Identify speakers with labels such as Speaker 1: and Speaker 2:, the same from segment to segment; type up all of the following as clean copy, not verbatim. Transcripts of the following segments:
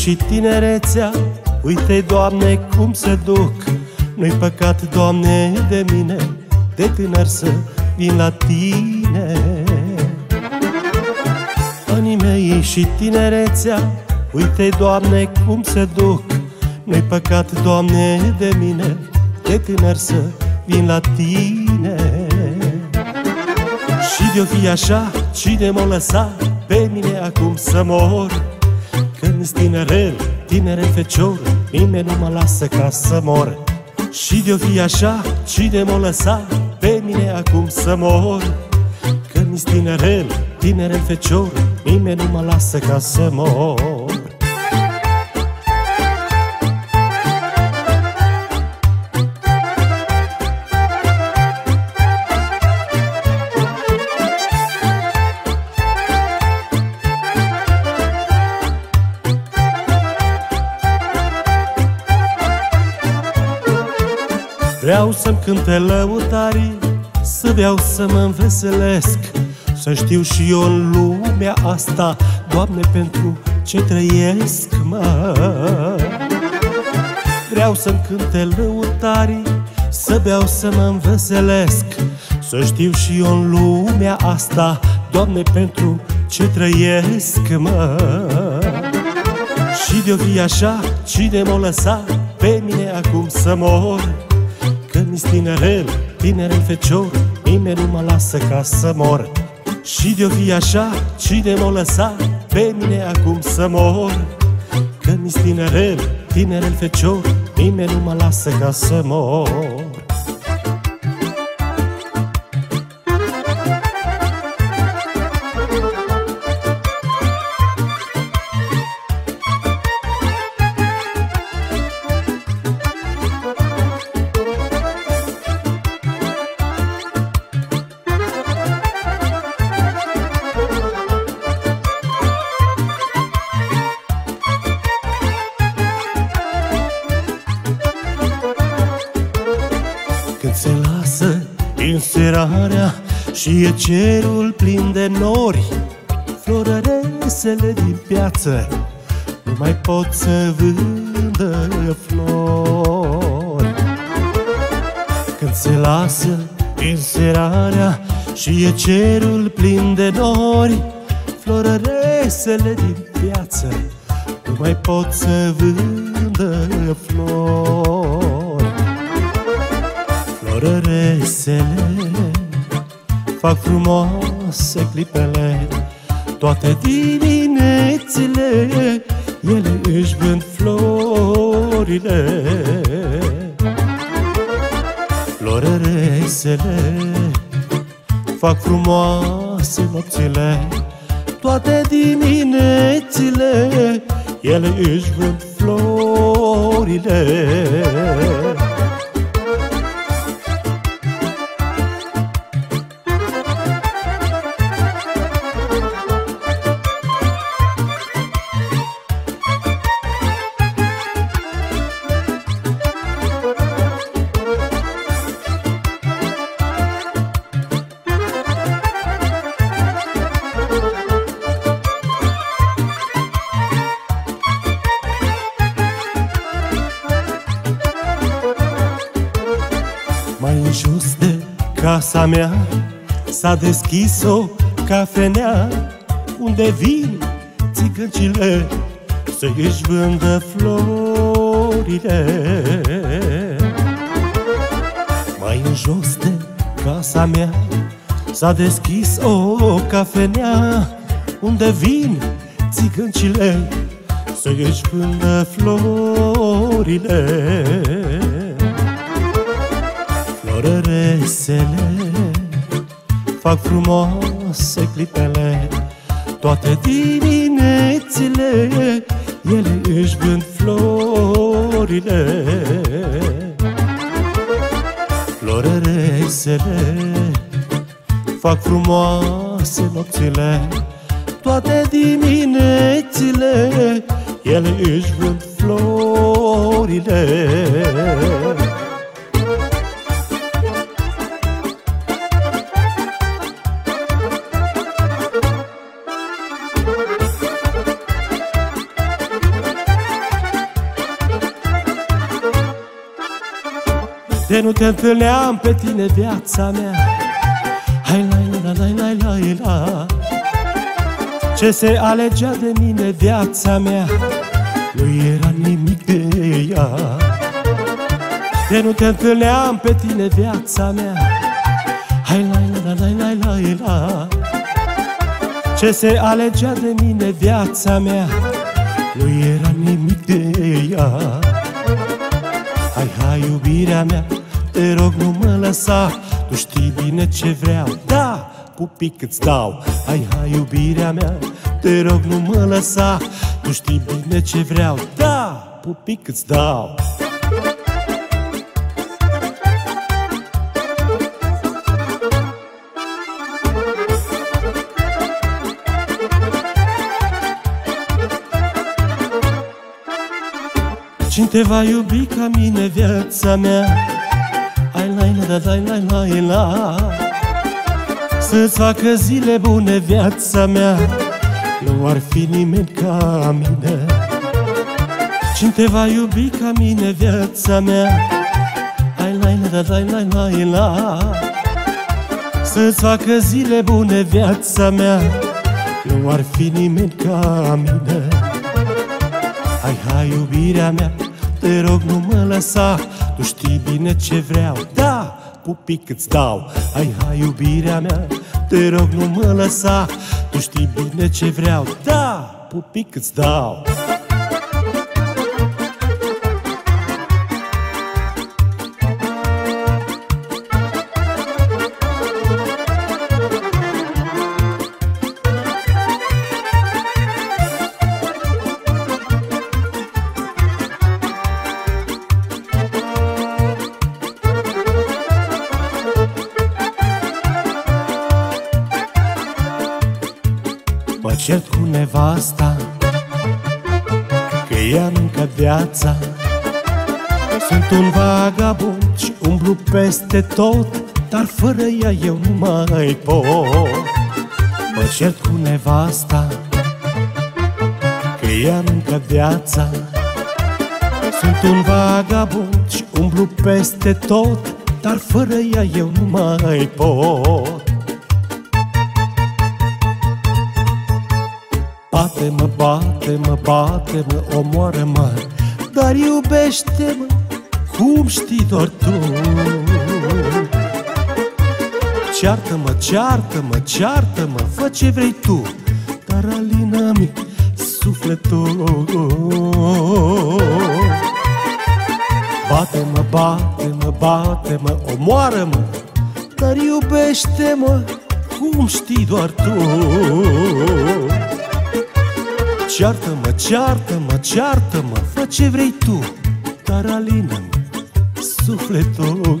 Speaker 1: și tinerețea, uite, Doamne, cum se duc. Nu-i păcat, Doamne, de mine, de tânăr să vin la Tine. Anii mei și tinerețea, uite, Doamne, cum se duc. Nu-i păcat, Doamne, de mine, de tânăr să vin la Tine. Și de-o fi așa, cine m-o lăsa pe mine acum să mor? Când-s tinerel, tinere fecior, nimeni nu mă lasă ca să mor. Și de-o fi așa, cine m-o lăsa pe mine acum să mor? Când-s tinerel, tinere fecior, nimeni nu mă lasă ca să mor. Vreau să-mi cânte lăutarii, să beau, să mă înveselesc, să știu și eu în lumea asta, Doamne, pentru ce trăiesc, mă. Vreau să-mi cânte lăutarii, să beau, să mă înveselesc, să știu și eu în lumea asta, Doamne, pentru ce trăiesc, mă. Și de-o fi așa, cine m-o lăsa pe mine acum să mor? Când-s tinerel, tinere fecior, nimeni nu mă lasă ca să mor. Și de-o fi așa, cine m-o lăsa pe mine acum să mor? Când-s tinerel, tinere fecior, nimeni nu mă lasă ca să mor. Când se lasă înserarea și e cerul plin de nori, florăresele din piață nu mai pot să vândă flori. Când se lasă înserarea și e cerul plin de nori, florăresele din piață nu mai pot să vândă flori. Florăresele fac frumoase clipele, toate diminețile ele își vând florile. Florăresele fac frumoase nopțile, toate diminețile ele își vând florile. Mai în jos de casa mea s-a deschis o cafenea, unde vin țigăncile să își vândă florile. Mai în jos de casa mea s-a deschis o cafenea, unde vin țigăncile să își vândă florile. Florăresele fac frumoase clipele, toate diminețile ele își vând florile. Florăresele fac frumoase nopțile, toate diminețile ele își vând florile. nu te întâlneam pe tine, viața mea. Hai la la la la la la. Ce se alegea de mine, viața mea, nu era nimic de ea. De nu te întâlneam pe tine, viața mea. Hai la la la la la la. Ce se alegea de mine, viața mea, nu era nimic de ea. Hai, hai, iubirea mea, te rog, nu mă lăsa. Tu știi bine ce vreau, da, pupic îți dau. Hai, hai, iubirea mea, te rog, nu mă lăsa. Tu știi bine ce vreau, da, pupic îți dau. Cine te va iubi ca mine, viața mea? Ai la la la la la la. Să-ți facă zile bune, viața mea, nu ar fi nimeni ca mine. Cine te va iubi ca mine, viața mea? Ai la la la la la la. Să-ți facă zile bune, viața mea, nu ar fi nimeni ca mine. Hai, hai, iubirea mea, te rog, nu mă lăsa. Tu știi bine ce vreau, da, pupic îți dau. Hai, hai, iubirea mea, te rog, nu mă lăsa. Tu știi bine ce vreau, da, pupic îți dau. Mă cert cu nevasta că ea mâncă viața. Sunt un vagabond și umblu peste tot, dar fără ea eu nu mai pot. Mă cert cu nevasta că ea mâncă viața. Sunt un vagabond și umblu peste tot, dar fără ea eu nu mai pot. Bate-mă, bate-mă, bate-mă, omoară-mă, dar iubește-mă cum știi doar tu. Ceartă-mă, ceartă-mă, ceartă-mă, fă ce vrei tu, dar alină-mi sufletul. Bate-mă, bate-mă, bate-mă, omoară-mă, dar iubește-mă cum știi doar tu. Ceartă-mă, ceartă-mă, ceartă-mă, fă ce vrei tu, dar alină-mi sufletul.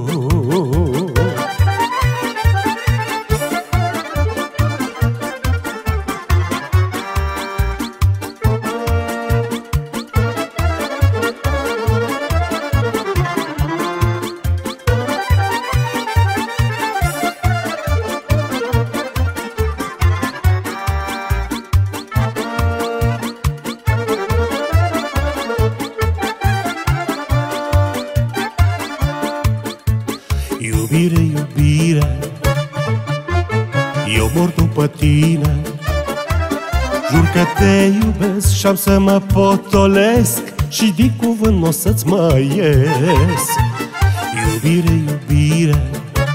Speaker 1: Iubire, iubire, eu mor după tine. Jur că te iubesc și-am să mă potolesc și din cuvânt n-o să-ți mai ies. Iubire, iubire,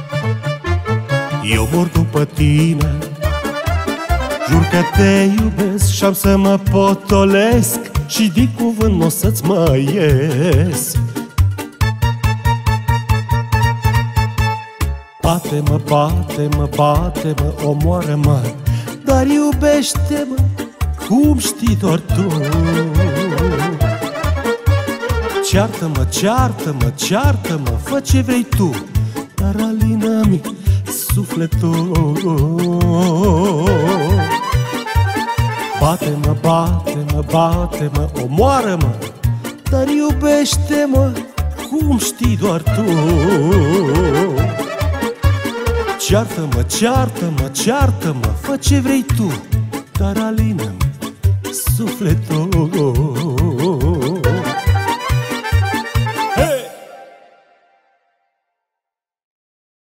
Speaker 1: eu mor după tine. Jur că te iubesc și-am să mă potolesc și din cuvânt n-o să-ți mai ies. Bate-mă, bate-mă, bate-mă, omoară-mă, dar iubește-mă cum știi doar tu. Ceartă-mă, ceartă-mă, ceartă-mă, fă ce vrei tu, dar alină-mi sufletul. Bate-mă, bate-mă, bate-mă, omoară-mă, dar iubește-mă cum știi doar tu. Ceartă-mă, ceartă-mă, ceartă-mă, fă ce vrei tu, dar alină-mi sufletul.